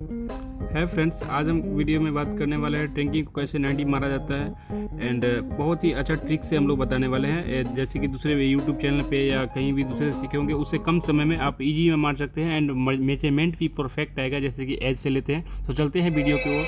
है फ्रेंड्स, आज हम वीडियो में बात करने वाले हैं ट्रैकिंग को कैसे 90 मारा जाता है एंड बहुत ही अच्छा ट्रिक से हम लोग बताने वाले हैं। जैसे कि दूसरे यूट्यूब चैनल पे या कहीं भी दूसरे सीखे होंगे, उससे कम समय में आप इजी में मार सकते हैं एंड मेजरमेंट भी परफेक्ट आएगा, जैसे कि एज से लेते हैं। तो चलते हैं वीडियो की ओर।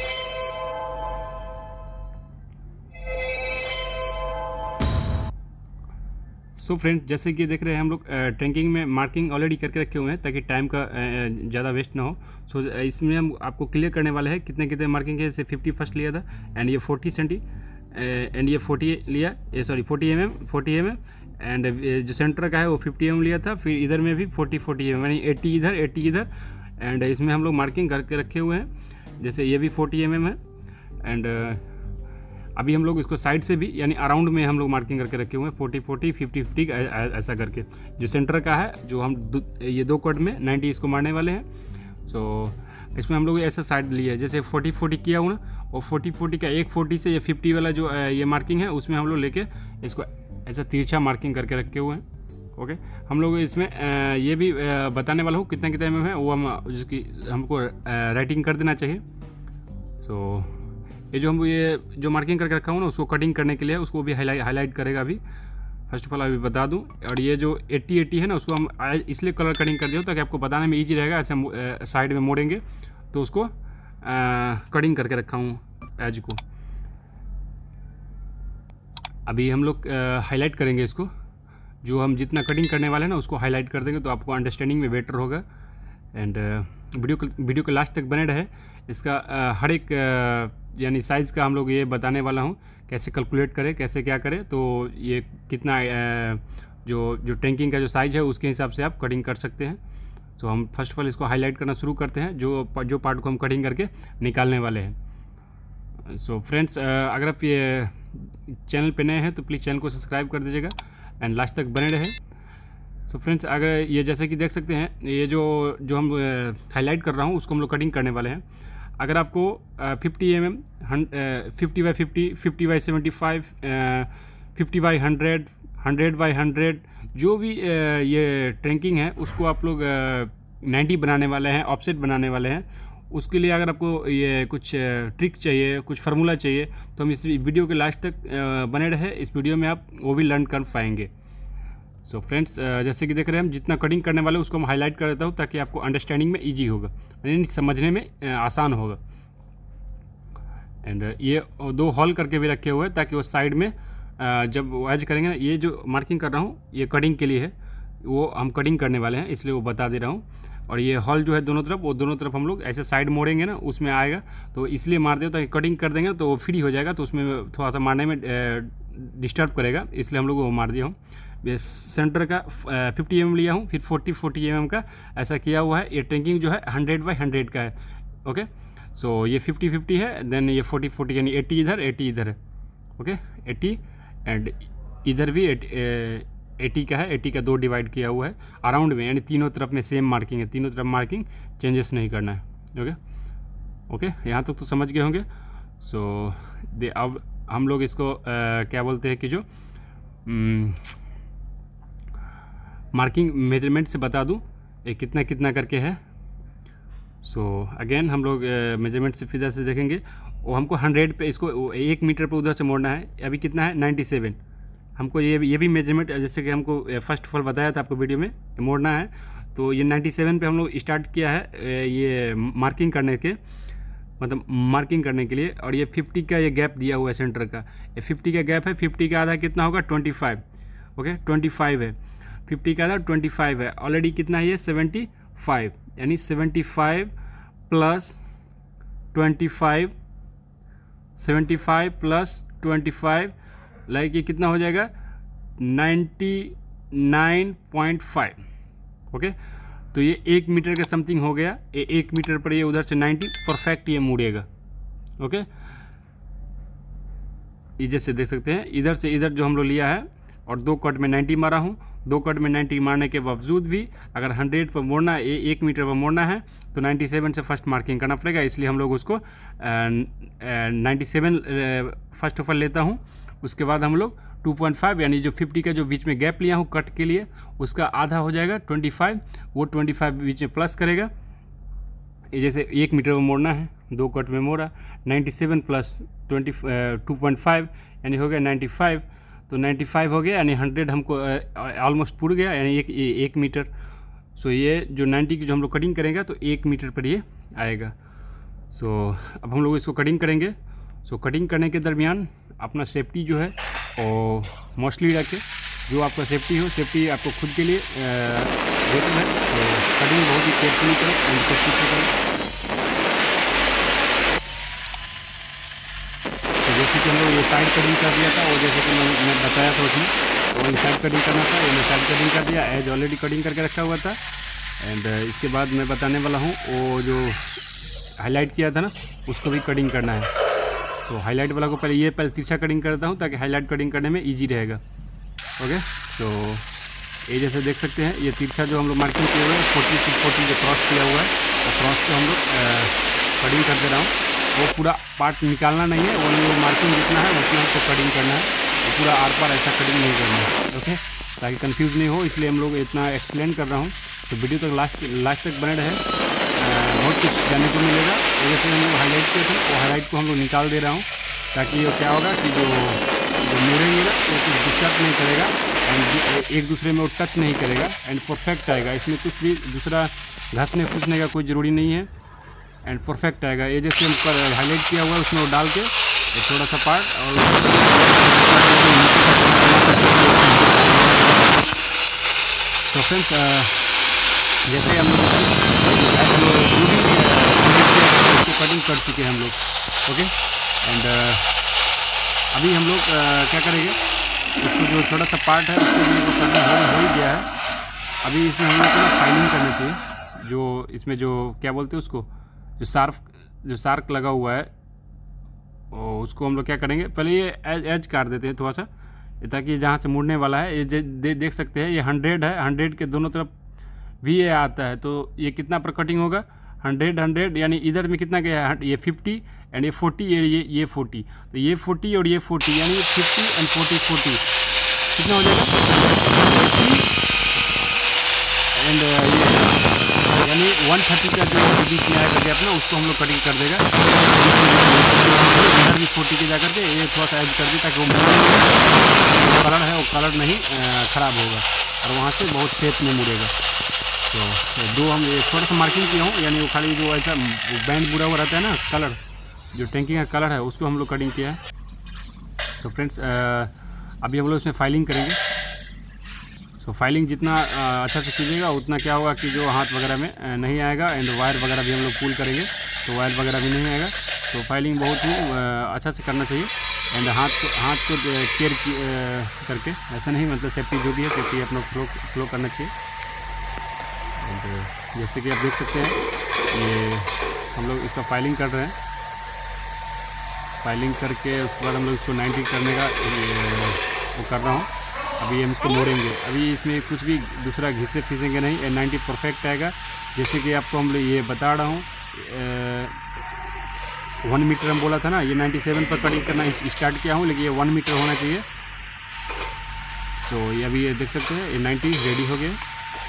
सो फ्रेंड, जैसे कि देख रहे हैं हम लोग ट्रैकिंग में मार्किंग ऑलरेडी करके रखे हुए हैं ताकि टाइम का ज़्यादा वेस्ट ना हो। सो इसमें हम आपको क्लियर करने वाले हैं कितने कितने मार्किंग है। जैसे 50 फर्स्ट लिया था एंड ये 40 सेंटी एंड ये 40 लिया, ये सॉरी 40 mm एंड जो सेंटर का है वो 50 mm लिया था। फिर इधर में भी 40 mm यानी 80 इधर एंड इसमें हम लोग मार्किंग करके रखे हुए हैं। जैसे ये भी 40 mm है एंड अभी हम लोग इसको साइड से भी यानी अराउंड में हम लोग मार्किंग करके रखे हुए हैं 40 50 ऐसा करके। जो सेंटर का है, जो हम ये दो कट में 90 इसको मारने वाले हैं। सो इसमें हम लोग ऐसा साइड लिया है, जैसे 40 किया हुआ ना, और 40 का एक 40 से ये 50 वाला जो ये मार्किंग है उसमें हम लोग लेके इसको ऐसा तिरछा मार्किंग करके रखे हुए हैं। ओके, हम लोग इसमें ये भी बताने वाला हूँ कितना कितना mm है, वो हम जिसकी हमको राइटिंग कर देना चाहिए। सो ये जो मार्किंग करके रखा हूँ ना, उसको कटिंग करने के लिए उसको भी हाईलाइट करेगा अभी। फर्स्ट ऑफ ऑल अभी बता दूँ, और ये जो 80 है ना, उसको हम इसलिए कलर कटिंग कर दिया ताकि आपको बताने में इजी रहेगा। ऐसे साइड में मोड़ेंगे तो उसको कटिंग करके रखा हूँ एज को। अभी हम लोग हाईलाइट करेंगे इसको, जो हम जितना कटिंग करने वाले हैं ना उसको हाईलाइट कर देंगे तो आपको अंडरस्टैंडिंग में बेटर होगा। एंड वीडियो के लास्ट तक बने रहे। इसका हर एक यानी साइज़ का हम लोग ये बताने वाला हूँ, कैसे कैलकुलेट करें, कैसे क्या करें। तो ये कितना जो टैंकिंग का जो साइज़ है उसके हिसाब से आप कटिंग कर सकते हैं। तो हम फर्स्ट ऑफ ऑल इसको हाईलाइट करना शुरू करते हैं, जो पार्ट को हम कटिंग करके निकालने वाले हैं। सो फ्रेंड्स, अगर आप ये चैनल पे नए हैं तो प्लीज़ चैनल को सब्सक्राइब कर दीजिएगा एंड लास्ट तक बने रहे। सो फ्रेंड्स, अगर ये जैसे कि देख सकते हैं, ये जो हम हाईलाइट कर रहा हूँ उसको हम लोग कटिंग करने वाले हैं। अगर आपको 50 mm 50x50 50x75 50x100 100x100 जो भी ये ट्रैकिंग है उसको आप लोग 90 बनाने वाले हैं, ऑफसेट बनाने वाले हैं। उसके लिए अगर आपको ये कुछ ट्रिक चाहिए, कुछ फार्मूला चाहिए, तो हम इस वीडियो के लास्ट तक बने रहे। इस वीडियो में आप वो भी लर्न कर पाएंगे। सो फ्रेंड्स, जैसे कि देख रहे हैं, हम जितना कटिंग करने वाले उसको हम हाईलाइट कर देता हूँ ताकि आपको अंडरस्टैंडिंग में इजी होगा, यानी समझने में आसान होगा। एंड ये दो हॉल करके भी रखे हुए हैं ताकि वो साइड में जब वो एज करेंगे ना, ये जो मार्किंग कर रहा हूँ ये कटिंग के लिए है, वो हम कटिंग करने वाले हैं इसलिए वो बता दे रहा हूँ। और ये हॉल जो है दोनों तरफ, वो दोनों तरफ हम लोग ऐसे साइड मोड़ेंगे ना, उसमें आएगा। तो इसलिए मार दे ताकि कटिंग कर देंगे तो वो फ्री हो जाएगा, तो उसमें थोड़ा सा मारने में डिस्टर्ब करेगा, इसलिए हम लोग वो मार दिया हूँ। सेंटर का 50 mm लिया हूँ, फिर 40 mm का ऐसा किया हुआ है। ये ट्रैकिंग जो है 100x100 का है। ओके, सो ये 50 है, देन ये 40 यानी 80 इधर है। ओके, 80 एंड इधर भी 80 का है। 80 का 2 डिवाइड किया हुआ है अराउंड में, यानी तीनों तरफ में सेम मार्किंग है, तीनों तरफ मार्किंग चेंजेस नहीं करना है। ओके, यहाँ तक तो समझ गए होंगे। सो अब हम लोग इसको क्या बोलते हैं कि जो मार्किंग मेजरमेंट से बता दूं ये कितना करके है। सो अगेन हम लोग मेजरमेंट से फिर से देखेंगे, वो हमको 100 पे इसको 1 मीटर पर उधर से मोड़ना है। अभी कितना है 97। हमको ये भी मेजरमेंट, जैसे कि हमको फर्स्ट ऑफ ऑल बताया था आपको वीडियो में, मोड़ना है। तो ये 97 पे हम लोग स्टार्ट किया है ये मार्किंग करने के, मतलब मार्किंग करने के लिए। और ये 50 का ये गैप दिया हुआ है सेंटर का, ये 50 का गैप है। 50 का आधा कितना होगा 25। ओके, 25 है। 50 का आधा 25 है। ऑलरेडी कितना है ये 75, यानी 75 प्लस 25, 75 प्लस 25 लाइक ये कितना हो जाएगा 99.5। ओके, तो ये 1 मीटर का समथिंग हो गया। ये 1 मीटर पर ये उधर से 90 परफेक्ट ये मुड़ेगा। ओके, इधर से देख सकते हैं, इधर से इधर जो हम लोग लिया है और 2 कट में 90 मारा हूँ। 2 कट में 90 मारने के बावजूद भी अगर 100 पर मोड़ना है, 1 मीटर पर मोड़ना है, तो 97 से फर्स्ट मार्किंग करना पड़ेगा। इसलिए हम लोग उसको 97 फर्स्ट ऑफ ऑल लेता हूँ। उसके बाद हम लोग 2.5 यानी जो 50 का जो बीच में गैप लिया हूँ कट के लिए, उसका आधा हो जाएगा 25। वो 25 बीच में प्लस करेगा, जैसे 1 मीटर में मोड़ना है, 2 कट में मोड़ा, 97 प्लस 2.5 यानी हो गया 95। तो 95 हो गया, यानी 100 हमको ऑलमोस्ट पूर गया, यानी एक मीटर। सो ये जो 90 की जो हम लोग कटिंग करेंगे तो 1 मीटर पर ये आएगा। सो अब हम लोग इसको कटिंग करेंगे। सो कटिंग करने के दरमियान अपना सेफ्टी जो है और मोस्टली रखें, जो आपका सेफ्टी हो, सेफ्टी आपको खुद के लिए बेटर है। तो कटिंग बहुत ही केयरफुली करें एंड सेफ्टी से करें। तो जैसे कि हम लोग ये साइड कटिंग कर दिया था, और जैसे कि मैं बताया था उसमें, वो इनसाइड कटिंग करना था, ये साइड कटिंग कर दिया, एज ऑलरेडी कटिंग करके रखा हुआ था। एंड इसके बाद मैं बताने वाला हूँ वो जो हाईलाइट किया था ना, उसको भी कटिंग करना है। तो हाईलाइट वाला को पहले तिरछा कटिंग करता हूँ, ताकि हाईलाइट कटिंग करने में ईजी रहेगा। ओके, तो ये जैसे देख सकते हैं, ये तिरछा जो हम लोग मार्किंग किए हुए हैं 40 से 40 जो क्रॉस किया हुआ है, और क्रॉस को हम लोग कटिंग करते रहा हूँ। वो पूरा पार्ट निकालना नहीं है, वो मार्किंग जितना है उतना हमको कटिंग करना है, वो पूरा आर पार ऐसा कटिंग नहीं करना है। ओके, ताकि कंफ्यूज नहीं हो, इसलिए हम लोग इतना एक्सप्लेन कर रहा हूँ। तो वीडियो तक लास्ट तक बने रहे, बहुत कुछ जानने को मिलेगा। जैसे हम लोग हाईलाइट किए थे, वो हाईलाइट को हम लोग निकाल दे रहा हूँ, ताकि ये क्या होगा कि जो मोड़ेंगे ना तो कुछ डिस्टर्ब नहीं करेगा, एंड एक दूसरे में वो टच नहीं करेगा, एंड परफेक्ट आएगा। इसमें कुछ भी दूसरा घसने फूसने का कोई ज़रूरी नहीं है, एंड परफेक्ट आएगा। ये जैसे हम पर हाईलाइट किया हुआ है उसमें वो डाल के एक थोड़ा सा पार्ट, और तो फ्रेंड्स जैसे हम लोग उसको कटिंग कर चुके हैं हम लोग। ओके, एंड अभी हम लोग क्या करेंगे, उसको जो छोटा सा पार्ट है उसको भी कटिंग हो ही गया है। अभी इसमें हम लोग को फाइलिंग करना चाहिए, जो इसमें जो क्या बोलते हैं उसको, जो शार्क लगा हुआ है, और उसको हम लोग क्या करेंगे, पहले ये एज काट देते हैं थोड़ा सा, ताकि जहाँ से मुड़ने वाला है ये देख सकते हैं, ये 100 है, 100 के दोनों तरफ भी ये आता है। तो ये कितना पर कटिंग होगा, 100 यानी इधर में कितना गया है, ये 50 एंड ये 40, ये 40, तो ये 40 और ये 40, यानी 50 एंड 40 कितना हो जाएगा 50 एंड ये यानी 130 का जो बीच में आएगा गैप ना, उसको हम लोग कटिंग कर देगा। इधर भी 40 के जा करके ये थोड़ा सा ऐड कर दे, ताकि वो कलर है वो कलर नहीं ख़राब होगा, और वहाँ से बहुत सेफ में मुड़ेगा। तो दो हम ये थोड़ा सा मार्किंग किया हूँ, यानी वो खाली जो ऐसा बैंड बुरा हुआ रहता है ना, कलर जो टैंकिंग का कलर है उसको हम लोग कटिंग किया है। तो फ्रेंड्स अभी हम लोग इसमें फाइलिंग करेंगे। सो फाइलिंग जितना अच्छा से कीजिएगा उतना क्या होगा कि जो हाथ वगैरह में नहीं आएगा, एंड वायर वगैरह भी हम लोग पुल करेंगे तो वायर वगैरह भी नहीं आएगा। तो फाइलिंग बहुत ही अच्छा से करना चाहिए, एंड हाथ को केयर करके, ऐसा नहीं मतलब सेफ्टी जो भी है सेफ्टी अपना फ्लो करना चाहिए। एंड जैसे कि आप देख सकते हैं, ये हम लोग इसका फाइलिंग कर रहे हैं, फाइलिंग करके उसके बाद हम लोग इसको 90 करने का वो कर रहा हूँ। अभी हम इसको मोड़ेंगे, अभी इसमें कुछ भी दूसरा घिसे फीसेंगे नहीं, 90 परफेक्ट आएगा। जैसे कि आपको हम ये बता रहा हूँ, 1 मीटर हम बोला था ना, ये 97 पर कटिंग करना स्टार्ट किया हूँ, लेकिन ये 1 मीटर होना चाहिए। तो ये अभी ये देख सकते हैं, ये 90 रेडी हो गया।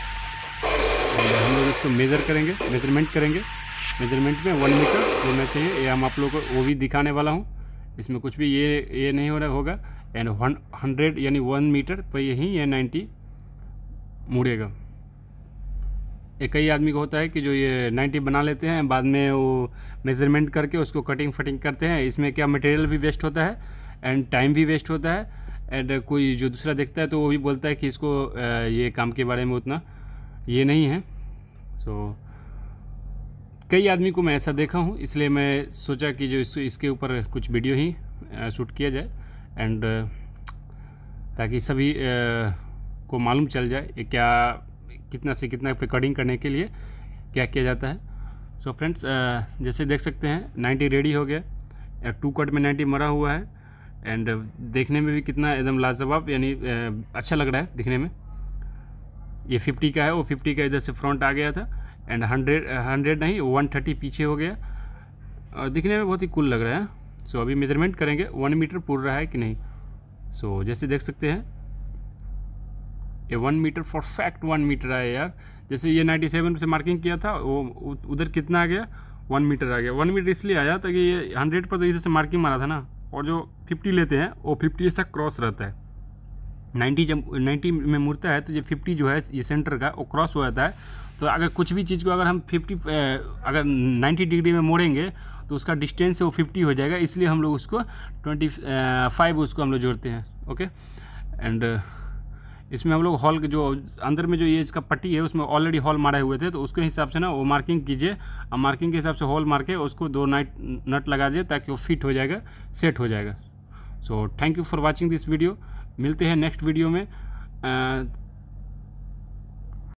हम लोग इसको मेजरमेंट करेंगे, मेजरमेंट में 1 मीटर होना चाहिए, ये हम आप लोगों को वो भी दिखाने वाला हूँ। इसमें कुछ भी ये नहीं हो रहा होगा, एंड 100 यानी 1 मीटर पर यही ये 90 मुड़ेगा। एक कई आदमी को होता है कि जो ये 90 बना लेते हैं, बाद में वो मेज़रमेंट करके उसको कटिंग फटिंग करते हैं। इसमें क्या मटेरियल भी वेस्ट होता है, एंड टाइम भी वेस्ट होता है, एंड कोई जो दूसरा देखता है तो वो भी बोलता है कि इसको ये काम के बारे में उतना ये नहीं है। सो कई आदमी को मैं ऐसा देखा हूँ, इसलिए मैं सोचा कि जो इसके ऊपर कुछ वीडियो ही शूट किया जाए, एंड ताकि सभी को मालूम चल जाए ये क्या कितना से कितना पे कटिंग करने के लिए क्या किया जाता है। सो फ्रेंड्स जैसे देख सकते हैं 90 रेडी हो गया, 2 कट में 90 मरा हुआ है, एंड देखने में भी कितना एकदम लाजवाब यानी अच्छा लग रहा है दिखने में। ये 50 का है, वो 50 का इधर से फ्रंट आ गया था, एंड 100 नहीं 130 पीछे हो गया, और दिखने में बहुत ही कूल लग रहा है। सो अभी मेजरमेंट करेंगे 1 मीटर पूर रहा है कि नहीं। सो जैसे देख सकते हैं ये 1 मीटर परफेक्ट 1 मीटर आया यार। जैसे ये 97 से मार्किंग किया था, वो उधर कितना आ गया, 1 मीटर आ गया। 1 मीटर इसलिए आया ताकि ये 100 पर तो इधर से मार्किंग मारा था ना, और जो 50 लेते हैं वो 50 ऐसा क्रॉस रहता है। 90 जब 90 में मुड़ता है तो ये 50 जो है ये सेंटर का वो क्रॉस हो जाता है। तो अगर कुछ भी चीज़ को अगर हम 50 अगर 90 डिग्री में मोड़ेंगे तो उसका डिस्टेंस वो 50 हो जाएगा, इसलिए हम लोग उसको 25 उसको हम लोग जोड़ते हैं। ओके, एंड इसमें हम लोग हॉल के जो अंदर में जो ये इसका पट्टी है उसमें ऑलरेडी हॉल मारे हुए थे, तो उसके हिसाब से ना वो मार्किंग कीजिए। अब मार्किंग के हिसाब से हॉल मार के उसको 2 नट लगा दिए ताकि वो फिट हो जाएगा, सेट हो जाएगा। So thank you for watching this video. मिलते हैं नेक्स्ट वीडियो में।